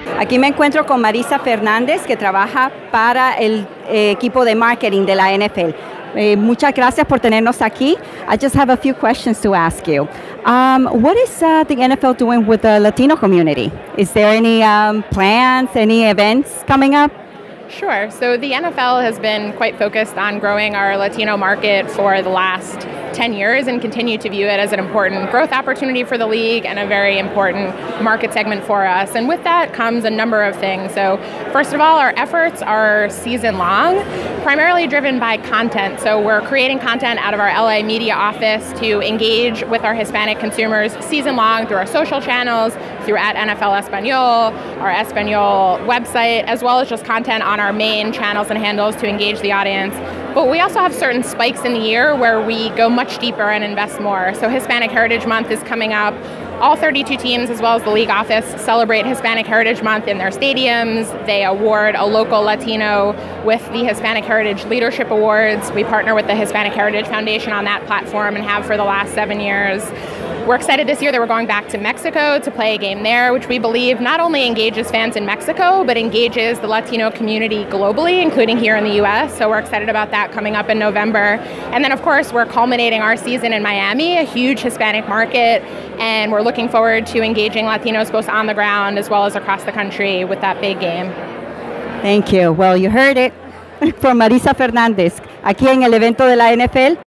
Aquí me encuentro con Marisa Fernández, que trabaja para el equipo de marketing de la NFL. Muchas gracias por tenernos aquí. I just have a few questions to ask you. What is the NFL doing with the Latino community? Is there any plans, any events coming up? Sure. So the NFL has been quite focused on growing our Latino market for the last 10 years and continue to view it as an important growth opportunity for the league and a very important market segment for us. And with that comes a number of things. So first of all, our efforts are season long, primarily driven by content. So we're creating content out of our LA media office to engage with our Hispanic consumers season long through our social channels, through @NFL Espanol, our Espanol website, as well as just content on our main channels and handles to engage the audience. But we also have certain spikes in the year where we go much deeper and invest more. So Hispanic Heritage Month is coming up. All 32 teams, as well as the league office, celebrate Hispanic Heritage Month in their stadiums. They award a local Latino with the Hispanic Heritage Leadership Awards. We partner with the Hispanic Heritage Foundation on that platform and have for the last 7 years. We're excited this year that we're going back to Mexico to play a game there, which we believe not only engages fans in Mexico, but engages the Latino community globally, including here in the US. So we're excited about that coming up in November. And then, of course, we're culminating our season in Miami, a huge Hispanic market, and we're looking forward to engaging Latinos both on the ground as well as across the country with that big game. Thank you. Well, you heard it from Marisa Fernández, aquí en el evento de la NFL.